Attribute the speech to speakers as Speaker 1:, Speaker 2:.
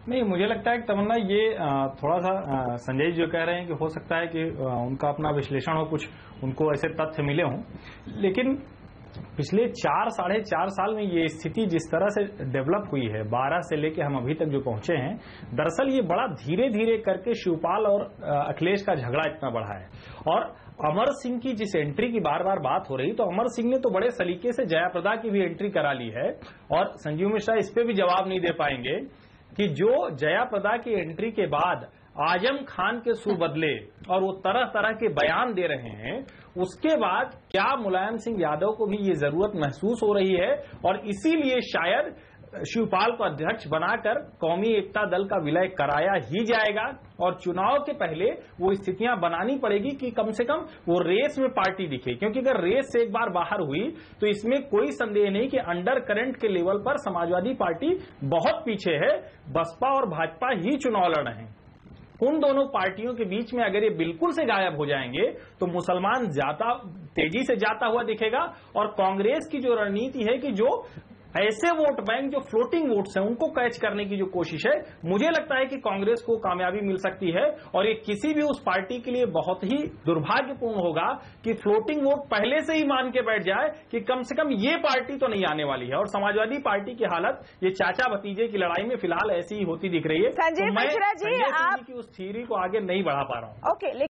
Speaker 1: नहीं, मुझे लगता है कि तमन्ना ये थोड़ा सा संजय जी जो कह रहे हैं कि हो सकता है कि उनका अपना विश्लेषण हो, कुछ उनको ऐसे तथ्य मिले हों, लेकिन पिछले 4-4.5 साल में ये स्थिति जिस तरह से डेवलप हुई है, 12 से लेके हम अभी तक जो पहुंचे हैं, दरअसल ये बड़ा धीरे धीरे करके शिवपाल और अखिलेश का झगड़ा इतना बढ़ा है। और अमर सिंह की जिस एंट्री की बार बार बात हो रही, तो अमर सिंह ने तो बड़े सलीके से जयाप्रदा की भी एंट्री करा ली है, और संजीव मिश्रा इस पे भी जवाब नहीं दे पाएंगे कि जो जयाप्रदा की एंट्री के बाद आजम खान के सुर बदले और वो तरह तरह के बयान दे रहे हैं, उसके बाद क्या मुलायम सिंह यादव को भी ये जरूरत महसूस हो रही है, और इसीलिए शायद शिवपाल को अध्यक्ष बनाकर कौमी एकता दल का विलय कराया ही जाएगा, और चुनाव के पहले वो स्थितियां बनानी पड़ेगी कि कम से कम वो रेस में पार्टी दिखे, क्योंकि अगर रेस से एक बार बाहर हुई तो इसमें कोई संदेह नहीं कि अंडर करंट के लेवल पर समाजवादी पार्टी बहुत पीछे है। बसपा और भाजपा ही चुनाव लड़ रहे हैं। उन दोनों पार्टियों के बीच में अगर ये बिल्कुल से गायब हो जाएंगे तो मुसलमान ज्यादा तेजी से जाता हुआ दिखेगा, और कांग्रेस की जो रणनीति है कि जो ऐसे वोट बैंक जो फ्लोटिंग वोट्स हैं उनको कैच करने की जो कोशिश है, मुझे लगता है कि कांग्रेस को कामयाबी मिल सकती है। और ये किसी भी उस पार्टी के लिए बहुत ही दुर्भाग्यपूर्ण होगा कि फ्लोटिंग वोट पहले से ही मान के बैठ जाए कि कम से कम ये पार्टी तो नहीं आने वाली है। और समाजवादी पार्टी की हालत ये चाचा भतीजे की लड़ाई में फिलहाल ऐसी ही होती दिख रही है।
Speaker 2: संजय मिश्रा जी,
Speaker 1: आप उस थ्योरी को आगे नहीं बढ़ा पा रहा हूं।
Speaker 2: ओके।